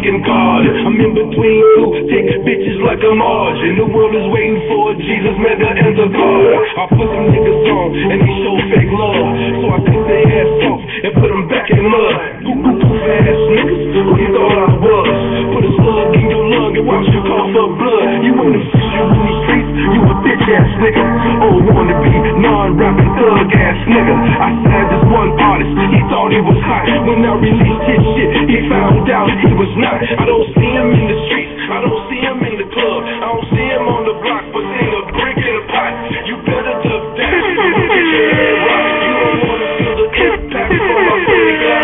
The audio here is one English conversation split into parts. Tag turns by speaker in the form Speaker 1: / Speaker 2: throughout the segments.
Speaker 1: thanking God. I'm in between two thick bitches like a Marge, and the world is waiting for Jesus, mega and the God. I put some niggas on, and they show fake love, so I cut their ass off and put them back in mud. Goof ass niggas, who you thought I was? Put a slug in your lung and watch you cough up blood. You ain't official in these streets, you a bitch ass nigga. Oh, wanna be non-rapping thug ass nigga. I said this one artist, he thought he was hot. When I released his shit, he found out he was not. I don't see him in the streets, I don't see him in the club, I don't see him on the block, but ain't a brick in a pot. You better duck down, you gon' get your head rocked. You don't wanna feel the impact from my big guy.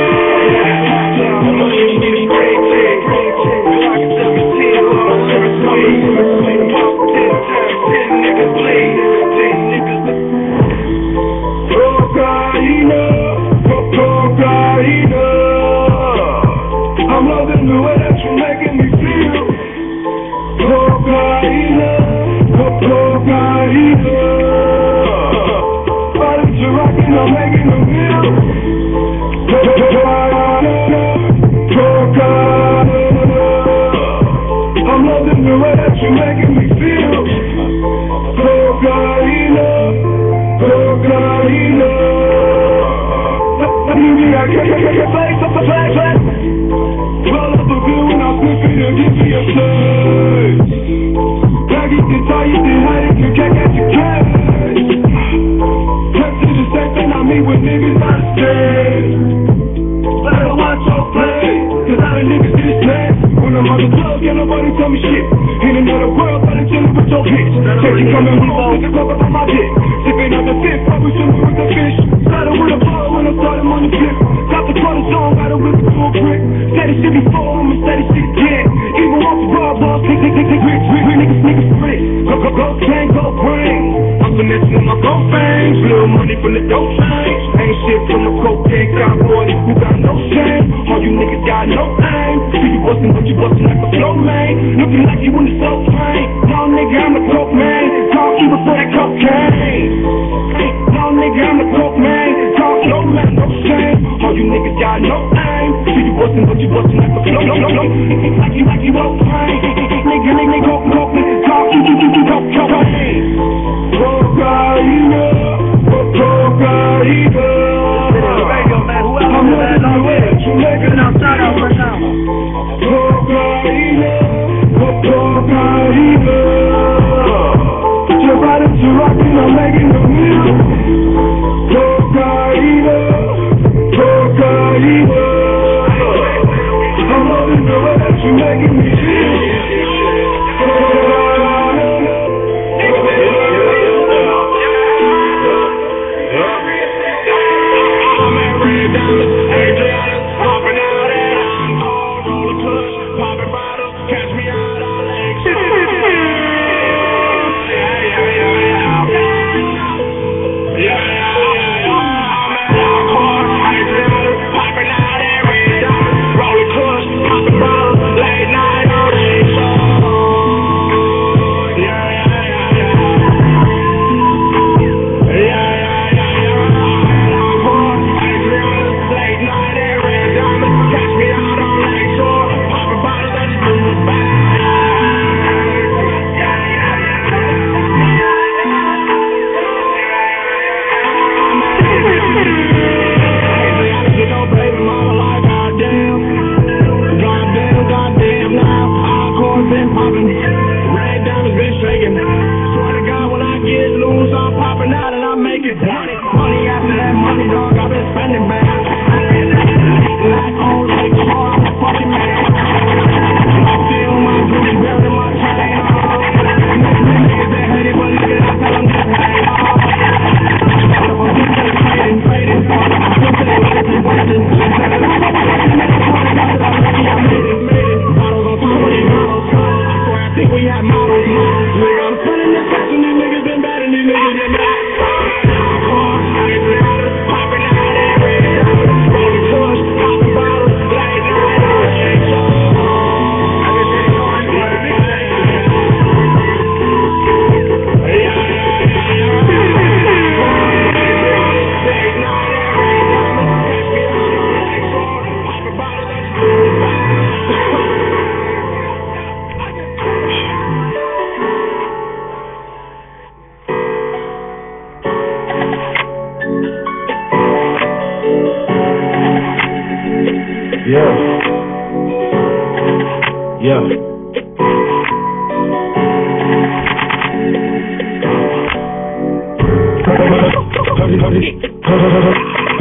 Speaker 1: I'm loving the way that you're making me feel. Cocaine, cocaine. Body to rockin', I'm making a meal. Cocaine. I'm loving the way that you're making me feel. Cocaine, cocaine. I can't play. Roll up a bill when I'm sniffing and give me a place. Baggy and tired and hiding, you can't catch your cash. Kept to the same thing, I meet with niggas on the stage. Better watch your play, cause I done niggas to this place. When I'm on the club, can't nobody tell me shit. In another world, I done chillin' with your bitch. Take you coming home, with the club up on my dick. Sippin' on the fifth, probably swimming with the fish. Started with a ball when I started on the flip. Got the color zone, got a whip to a brick. Said this shit before, I'ma say this shit again. Even off the raw balls, rich, niggas rich. Go, chain, go, brain. I'm finessing on my gold fangs. Little money from the dope change. Ain't shit from the cocaine cowboy who got no shame. All you niggas got no aim. See you bustin', but you bustin' like a flow man. Looking like you in the soul train. No nigga, I'm the coke man. Talk evil for that cocaine. No nigga, I'm the coke man. Talk no man, no shame. All you niggas got no aim. See you bustin', but you bustin' like a flow. Like you won't train. Nigga, coke, talk evil, cocaine. Cocaine, cocaine. I'm living the way that you making out right now. Cocaine, cocaine. Your body to rockin', I'm making a meal. Cocaine, cocaine. I'm loving the way that you making me feel. Late night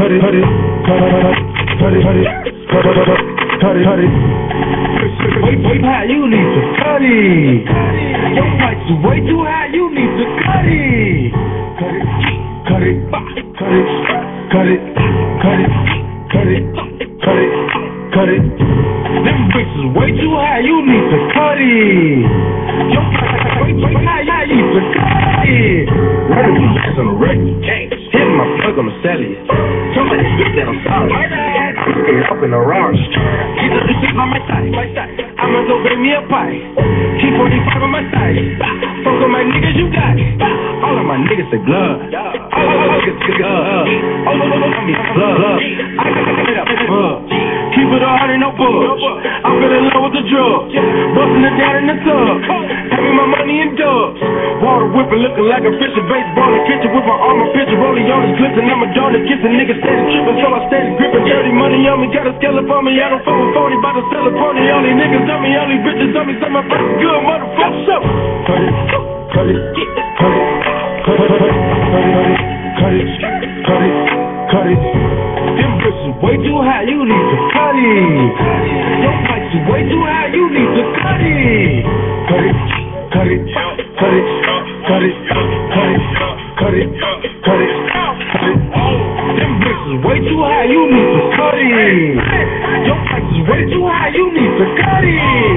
Speaker 1: Way high, you need to cut it. Your price is way too high, you need to cut it. Cut it, cut it, cut it, cut it, cut it, cut it, cut it. Them bricks is way too high, you need to cut it. Your price is way too high, you need to cut it. Running these ass on the record, hitting my plug on the celly. Somebody bitch that I'm sorry. Up in the round. Keep the shit on my side. I'ma go bring me a pie. Keep 45 on my side. Fuck on my niggas, you got it. All of my niggas say blood. All of my niggas say blood. All of my niggas say blood. I got it up, bug. Keep it 100, no bugs. I fell in love with the drugs. Busting it down in the tub. Having my money in dubs. Water whipping, looking like a fisher. Baseball in the kitchen with my arm, my picture. Rolling on his clips and I'm a donor. Kissing niggas steady tripping, so I steady gripping. Dirty money on me, got a scallop on me. I don't fuck with 40, bout to sell a pony. Only niggas on me, only bitches on me. Say my price is good, motherfucker. So cut it, cut it, cut it, cut it, cut it, cut it, cut it. Them bitches way too high, you need to cut it. Your price is way too high, you need to cut it. Cut it, cut it, cut it, cut it, cut it, cut it, cut it, cut it. Them bitches way too high, you need to cut it. Your price is way too high, you need to cut it.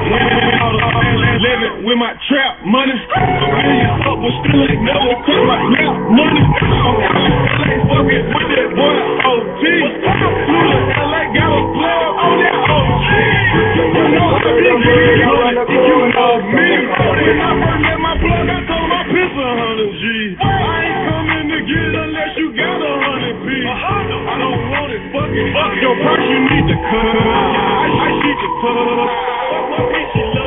Speaker 1: Living with my trap money. Millions up, but still ain't never cut my rap money. LA fucking with that boy OT. Flew to LA, got a plug on that OT. You know I be getting you know me. When I first met my plug, I told my piss 100 G. I ain't coming to get unless you got 100 P. I don't want it, fuck it. Fuck your price, you need to cut. I need to cut. Fuck my bitch, you love.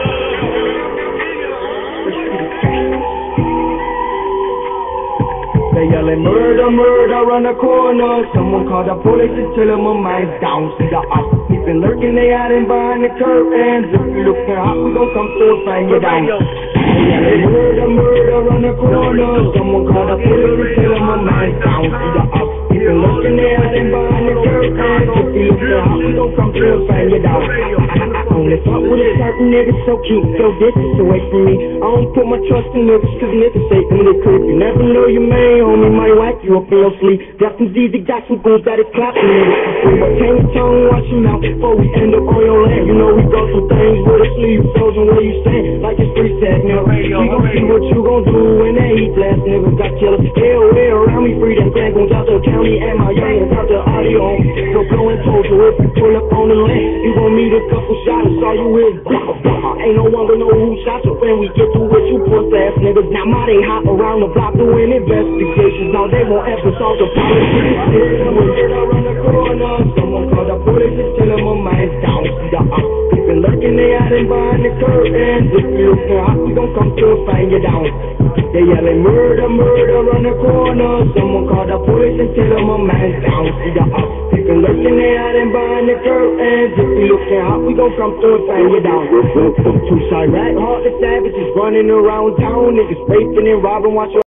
Speaker 1: They yelling murder, murder around the corner. Someone called the police and tell them my mind's down. See the ops, he's been lurking, they hiding behind the curtains. If you looking hot, we gon' come through and find you down. They yelling murder, murder around the corner. Someone called the police and tell them my mind's down. See the ops, he's been lurking, they hiding behind the curtains. If you looking hot, we gon' come through and find you down. Only fuck with a certain nigga, so keep your distance away from me. I don't put my trust in niggas, cause niggas say them they creepy. Never know your man, homie, might whack you up in your sleep. Got some D's, got some goons that is clapping niggas. Change your tongue, watch your mouth before we end up on your land. You know we go through things with a sleeve frozen where you stand. Like it's free set, nigga. We gon' see what you gon' do when that heat blast, niggas got killers. Hell, way around me, free them gang goons out the county and my youngins out the audio. So blowing toes, so if you pull up on the land, you gon' meet a couple shots. All you is ain't no one gonna know who shot you when we get through with you puss ass niggas. Now my they hop around the block doing investigations. Now they won't ever solve the politics. Around the corner, someone called the police and tell them my mind's down. See the ops, they been lurking, they hiding behind the curtains. If you looking hot, we gon' come through and find you down. They yelling murder, murder around the corner. Someone called the police and tell them my man's down. See the ops, they been lurking, they hiding behind the curtains. If you looking hot, we gon' come through and find you down. Two side rat, heartless savages running around town. Niggas raping and robbing, watch your